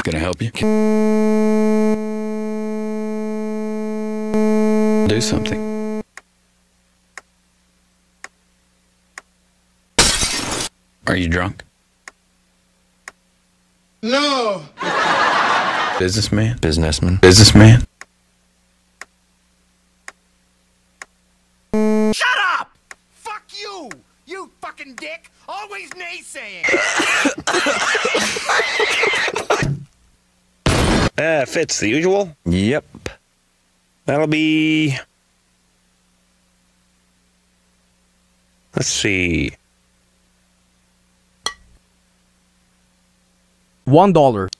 Can I help you? Do something. Are you drunk? No. Businessman? Businessman. Businessman? Shut up! Fuck you! You fucking dick! Always naysaying! Fits the usual. Yep. That'll be... Let's see. $1.